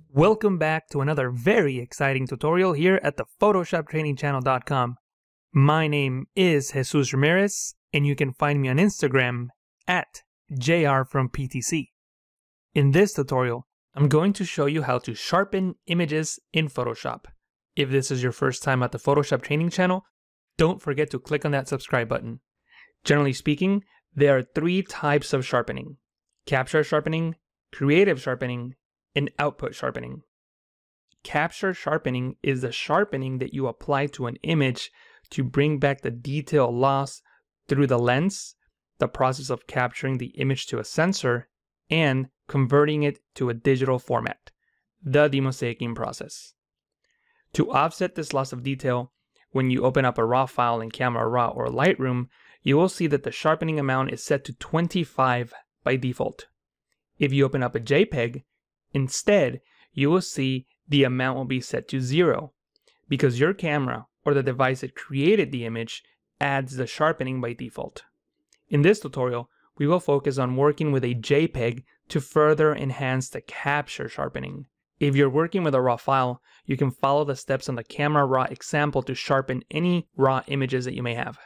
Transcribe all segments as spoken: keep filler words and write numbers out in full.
Welcome back to another very exciting tutorial here at the Photoshop Training Channel dot com. My name is Jesus Ramirez, and you can find me on Instagram at J R from P T C. In this tutorial, I'm going to show you how to sharpen images in Photoshop. If this is your first time at the Photoshop Training Channel, don't forget to click on that subscribe button. Generally speaking, there are three types of sharpening: capture sharpening, creative sharpening, and output sharpening. Capture sharpening is the sharpening that you apply to an image to bring back the detail lost through the lens, the process of capturing the image to a sensor, and converting it to a digital format, the demosaicing process. To offset this loss of detail, when you open up a RAW file in Camera Raw or Lightroom, you will see that the sharpening amount is set to twenty-five by default. If you open up a JPEG, instead, you will see the amount will be set to zero because your camera or the device that created the image adds the sharpening by default. In this tutorial, we will focus on working with a JPEG to further enhance the capture sharpening. If you're working with a RAW file, you can follow the steps on the Camera Raw example to sharpen any RAW images that you may have.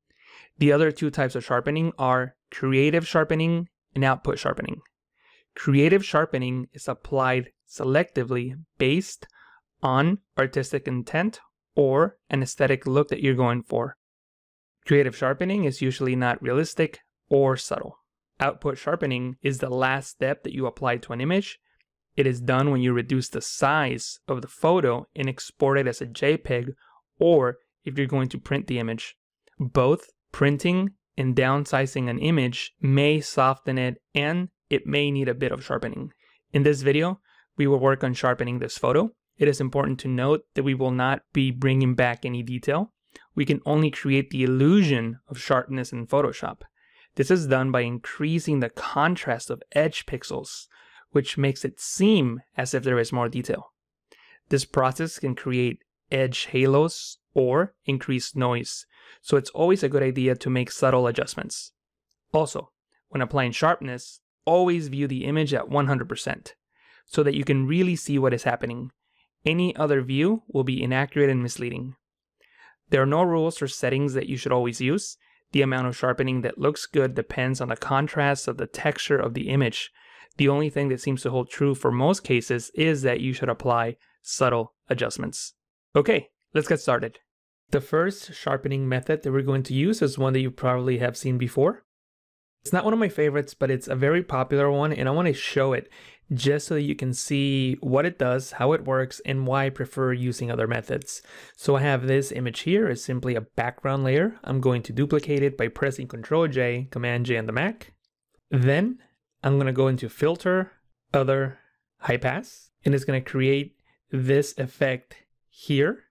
The other two types of sharpening are creative sharpening and output sharpening. Creative sharpening is applied selectively based on artistic intent or an aesthetic look that you're going for. Creative sharpening is usually not realistic or subtle. Output sharpening is the last step that you apply to an image. It is done when you reduce the size of the photo and export it as a JPEG, or if you're going to print the image. Both printing and downsizing an image may soften it, and it may need a bit of sharpening. In this video, we will work on sharpening this photo. It is important to note that we will not be bringing back any detail. We can only create the illusion of sharpness in Photoshop. This is done by increasing the contrast of edge pixels, which makes it seem as if there is more detail. This process can create edge halos or increase noise, so it's always a good idea to make subtle adjustments. Also, when applying sharpness, always view the image at one hundred percent so that you can really see what is happening. Any other view will be inaccurate and misleading. There are no rules or settings that you should always use. The amount of sharpening that looks good depends on the contrast of the texture of the image. The only thing that seems to hold true for most cases is that you should apply subtle adjustments. Okay, let's get started. The first sharpening method that we're going to use is one that you probably have seen before. It's not one of my favorites, but it's a very popular one, and I want to show it just so that you can see what it does, how it works, and why I prefer using other methods. So I have this image here. It's simply a background layer. I'm going to duplicate it by pressing control J, command J on the Mac. Then I'm going to go into Filter, Other, High Pass, and it's going to create this effect here.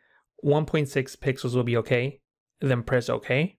one point six pixels will be okay. Then press OK.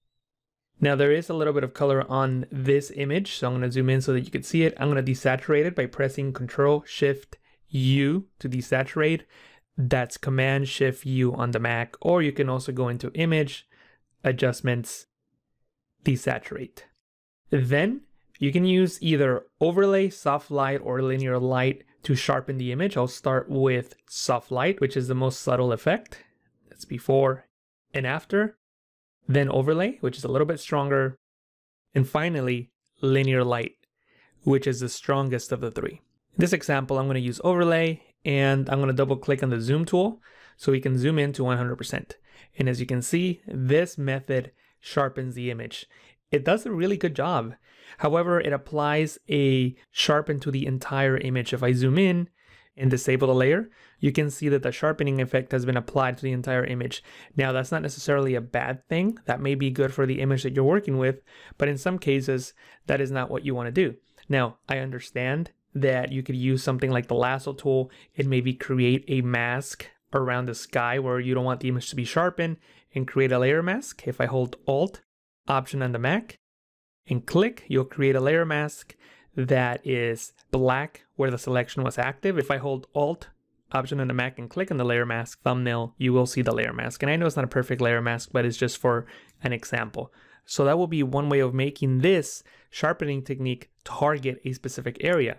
Now there is a little bit of color on this image, so I'm going to zoom in so that you can see it. I'm going to desaturate it by pressing control shift U to desaturate. That's command shift U on the Mac, or you can also go into Image, Adjustments, Desaturate. Then you can use either overlay, soft light, or linear light to sharpen the image. I'll start with soft light, which is the most subtle effect. That's before and after. Then overlay, which is a little bit stronger. And finally, linear light, which is the strongest of the three. In this example, I'm going to use overlay, and I'm going to double click on the zoom tool so we can zoom in to one hundred percent. And as you can see, this method sharpens the image. It does a really good job. However, it applies a sharpen to the entire image. If I zoom in and disable the layer, you can see that the sharpening effect has been applied to the entire image. Now, that's not necessarily a bad thing. That may be good for the image that you're working with, but in some cases, that is not what you want to do. Now, I understand that you could use something like the lasso tool and maybe create a mask around the sky where you don't want the image to be sharpened and create a layer mask. If I hold Alt, Option on the Mac, and click, you'll create a layer mask that is black where the selection was active. If I hold Alt, Option on the Mac, and click on the layer mask thumbnail, you will see the layer mask. And I know it's not a perfect layer mask, but it's just for an example. So that will be one way of making this sharpening technique target a specific area.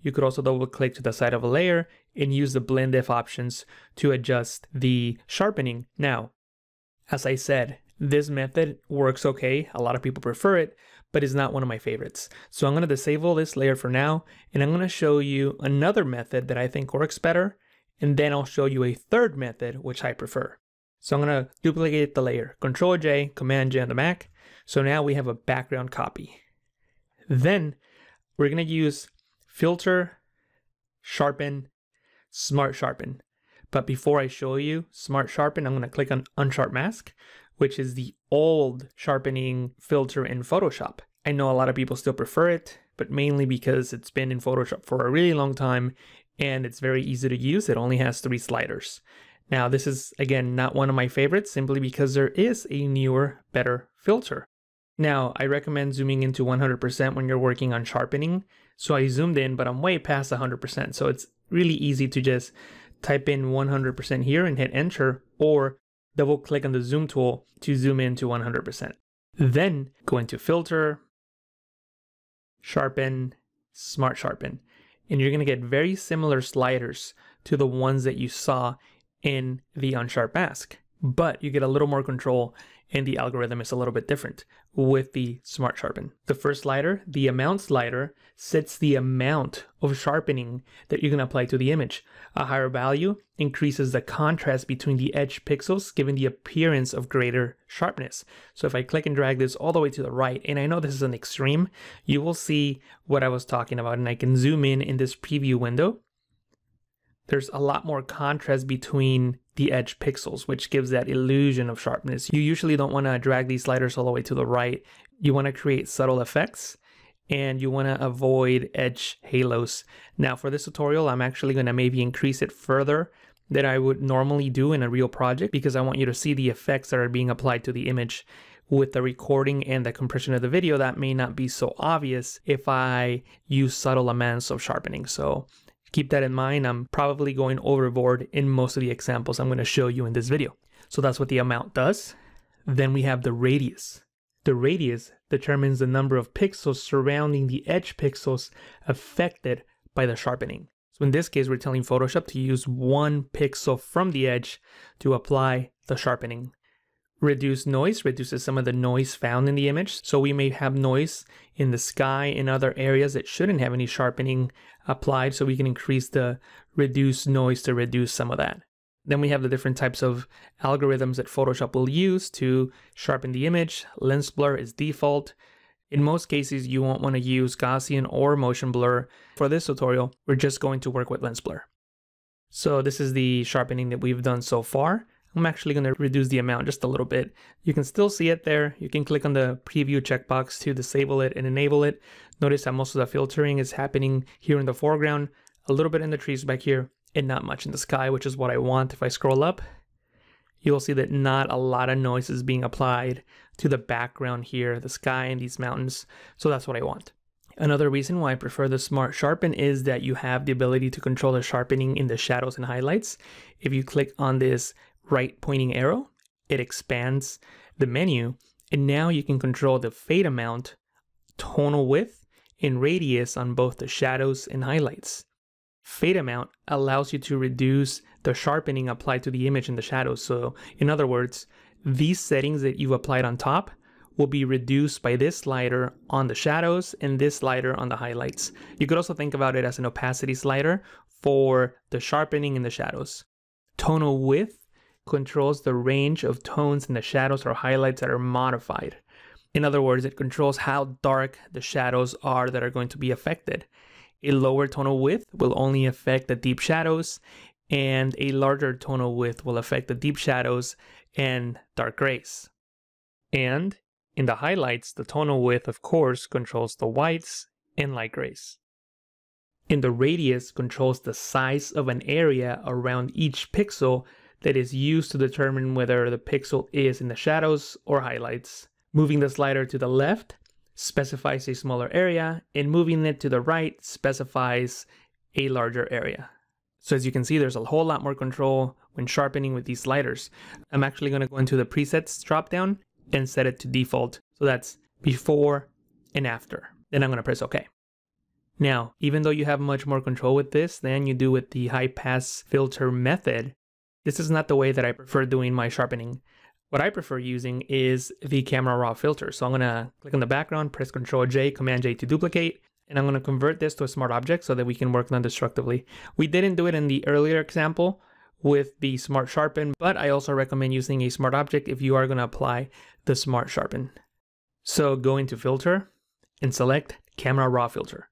You could also double click to the side of a layer and use the blend if options to adjust the sharpening. Now, as I said, this method works okay. A lot of people prefer it, but it's not one of my favorites. So I'm going to disable this layer for now, and I'm going to show you another method that I think works better, and then I'll show you a third method which I prefer. So I'm going to duplicate the layer, Control J, Command J on the Mac. So now we have a background copy. Then we're going to use Filter, Sharpen, Smart Sharpen. But before I show you Smart Sharpen, I'm going to click on Unsharp Mask, which is the old sharpening filter in Photoshop. I know a lot of people still prefer it, but mainly because it's been in Photoshop for a really long time and it's very easy to use. It only has three sliders. Now, this is, again, not one of my favorites simply because there is a newer, better filter. Now, I recommend zooming into one hundred percent when you're working on sharpening. So I zoomed in, but I'm way past one hundred percent. So it's really easy to just type in one hundred percent here and hit enter, or double click on the zoom tool to zoom in to one hundred percent. Then go into Filter, Sharpen, Smart Sharpen, and you're going to get very similar sliders to the ones that you saw in the Unsharp Mask, but you get a little more control and the algorithm is a little bit different with the Smart Sharpen. The first slider, the amount slider, sets the amount of sharpening that you're going to apply to the image. A higher value increases the contrast between the edge pixels, giving the appearance of greater sharpness. So if I click and drag this all the way to the right, and I know this is an extreme, you will see what I was talking about, and I can zoom in in this preview window. There's a lot more contrast between the edge pixels, which gives that illusion of sharpness. You usually don't want to drag these sliders all the way to the right. You want to create subtle effects and you want to avoid edge halos. Now for this tutorial, I'm actually going to maybe increase it further than I would normally do in a real project because I want you to see the effects that are being applied to the image. With the recording and the compression of the video, that may not be so obvious if I use subtle amounts of sharpening. So keep that in mind. I'm probably going overboard in most of the examples I'm going to show you in this video. So that's what the amount does. Then we have the radius. The radius determines the number of pixels surrounding the edge pixels affected by the sharpening. So in this case, we're telling Photoshop to use one pixel from the edge to apply the sharpening. Reduce noise reduces some of the noise found in the image. So we may have noise in the sky and other areas that shouldn't have any sharpening applied. So we can increase the reduce noise to reduce some of that. Then we have the different types of algorithms that Photoshop will use to sharpen the image. Lens blur is default. In most cases, you won't want to use Gaussian or motion blur. For this tutorial, we're just going to work with lens blur. So this is the sharpening that we've done so far. I'm actually going to reduce the amount just a little bit. You can still see it there. You can click on the preview checkbox to disable it and enable it. Notice that most of the filtering is happening here in the foreground, a little bit in the trees back here, and not much in the sky, which is what I want. If I scroll up, you'll see that not a lot of noise is being applied to the background here, the sky and these mountains. So that's what I want. Another reason why I prefer the Smart Sharpen is that you have the ability to control the sharpening in the shadows and highlights. If you click on this right pointing arrow, it expands the menu, and now you can control the fade amount, tonal width, and radius on both the shadows and highlights. Fade amount allows you to reduce the sharpening applied to the image in the shadows. So in other words, these settings that you've applied on top will be reduced by this slider on the shadows and this slider on the highlights. You could also think about it as an opacity slider for the sharpening in the shadows. Tonal width controls the range of tones in the shadows or highlights that are modified. In other words, it controls how dark the shadows are that are going to be affected. A lower tonal width will only affect the deep shadows, and a larger tonal width will affect the deep shadows and dark grays. And in the highlights, the tonal width, of course, controls the whites and light grays. And the radius controls the size of an area around each pixel that is used to determine whether the pixel is in the shadows or highlights. Moving the slider to the left specifies a smaller area, and moving it to the right specifies a larger area. So as you can see, there's a whole lot more control when sharpening with these sliders. I'm actually going to go into the presets dropdown and set it to default. So that's before and after. Then I'm going to press OK. Now, even though you have much more control with this than you do with the high pass filter method, this is not the way that I prefer doing my sharpening. What I prefer using is the camera raw filter. So I'm gonna click on the background, press control J, command J to duplicate, and I'm gonna convert this to a smart object so that we can work non-destructively. We didn't do it in the earlier example with the smart sharpen, but I also recommend using a smart object if you are gonna apply the smart sharpen. So go into filter and select camera raw filter.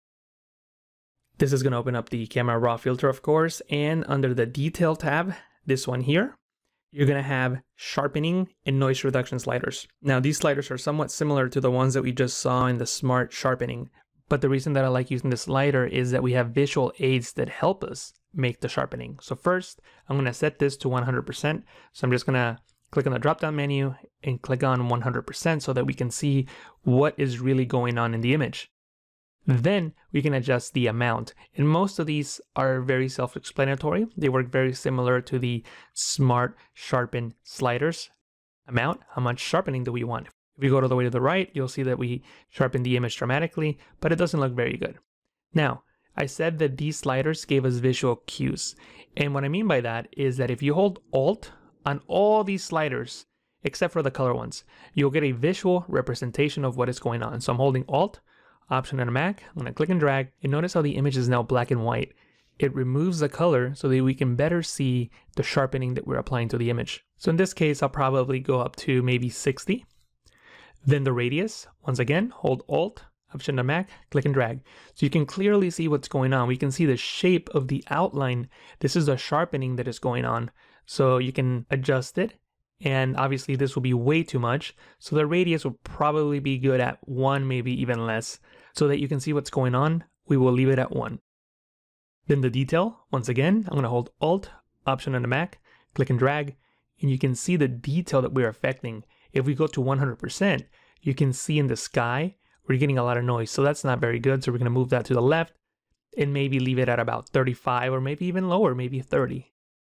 This is gonna open up the camera raw filter, of course, and under the detail tab, this one here, you're gonna have sharpening and noise reduction sliders. Now these sliders are somewhat similar to the ones that we just saw in the smart sharpening, but the reason that I like using the slider is that we have visual aids that help us make the sharpening. So first, I'm gonna set this to one hundred percent. So I'm just gonna click on the drop-down menu and click on one hundred percent so that we can see what is really going on in the image. Then we can adjust the amount, and most of these are very self-explanatory. They work very similar to the smart sharpen sliders. Amount, how much sharpening do we want? If we go all the way to the right, you'll see that we sharpen the image dramatically, but it doesn't look very good. Now, I said that these sliders gave us visual cues, and what I mean by that is that if you hold Alt on all these sliders, except for the color ones, you'll get a visual representation of what is going on. So I'm holding Alt, Option on a Mac, I'm gonna click and drag, and notice how the image is now black and white. It removes the color so that we can better see the sharpening that we're applying to the image. So in this case, I'll probably go up to maybe sixty. Then the radius, once again, hold Alt, Option on Mac, click and drag. So you can clearly see what's going on. We can see the shape of the outline. This is the sharpening that is going on. So you can adjust it. And obviously this will be way too much. So the radius will probably be good at one, maybe even less. So that you can see what's going on, we will leave it at one. Then the detail, once again, I'm gonna hold Alt, Option on the Mac, click and drag, and you can see the detail that we're affecting. If we go to one hundred percent, you can see in the sky, we're getting a lot of noise. So that's not very good. So we're gonna move that to the left and maybe leave it at about thirty-five or maybe even lower, maybe thirty.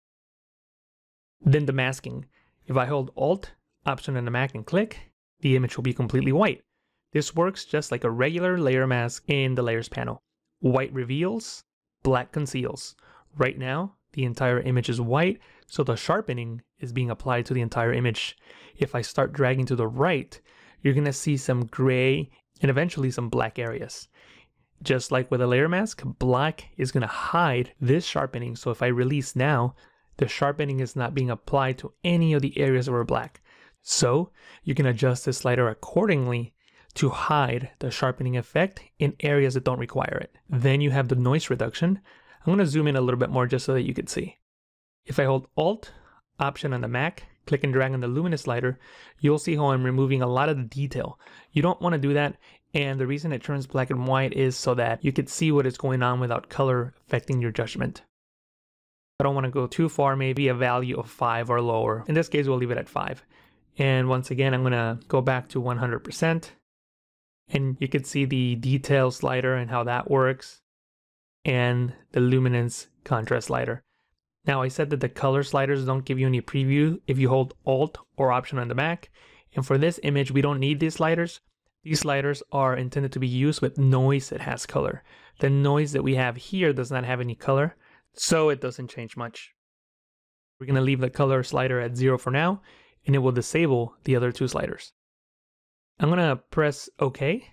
Then the masking. If I hold Alt, Option on the Mac and click, the image will be completely white. This works just like a regular layer mask in the layers panel. White reveals, black conceals. Right now, the entire image is white, so the sharpening is being applied to the entire image. If I start dragging to the right, you're gonna see some gray and eventually some black areas. Just like with a layer mask, black is gonna hide this sharpening. So if I release now, the sharpening is not being applied to any of the areas that were black. So you can adjust the slider accordingly to hide the sharpening effect in areas that don't require it. Then you have the noise reduction. I'm gonna zoom in a little bit more just so that you can see. If I hold Alt, Option on the Mac, click and drag on the luminous slider, you'll see how I'm removing a lot of the detail. You don't wanna do that. And the reason it turns black and white is so that you could see what is going on without color affecting your judgment. I don't want to go too far, maybe a value of five or lower. In this case, we'll leave it at five. And once again, I'm going to go back to one hundred percent. And you can see the detail slider and how that works. And the luminance contrast slider. Now, I said that the color sliders don't give you any preview if you hold Alt or Option on the Mac. And for this image, we don't need these sliders. These sliders are intended to be used with noise that has color. The noise that we have here does not have any color. So it doesn't change much. We're going to leave the color slider at zero for now, and it will disable the other two sliders. I'm going to press OK.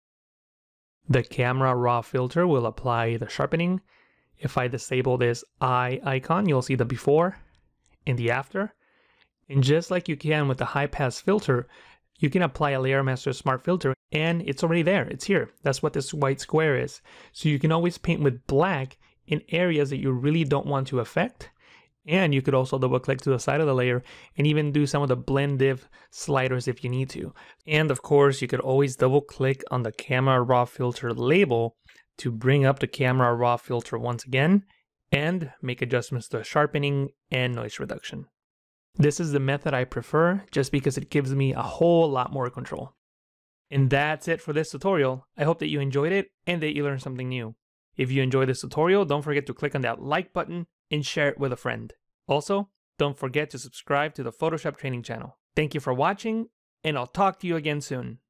The camera raw filter will apply the sharpening. If I disable this eye icon, you'll see the before and the after. And just like you can with the high pass filter, you can apply a layer master smart filter and it's already there. It's here. That's what this white square is. So you can always paint with black in areas that you really don't want to affect. And you could also double click to the side of the layer and even do some of the blend div sliders if you need to. And of course, you could always double click on the camera raw filter label to bring up the camera raw filter once again and make adjustments to sharpening and noise reduction. This is the method I prefer just because it gives me a whole lot more control. And that's it for this tutorial. I hope that you enjoyed it and that you learned something new. If you enjoyed this tutorial, don't forget to click on that like button and share it with a friend. Also, don't forget to subscribe to the Photoshop training channel. Thank you for watching, and I'll talk to you again soon.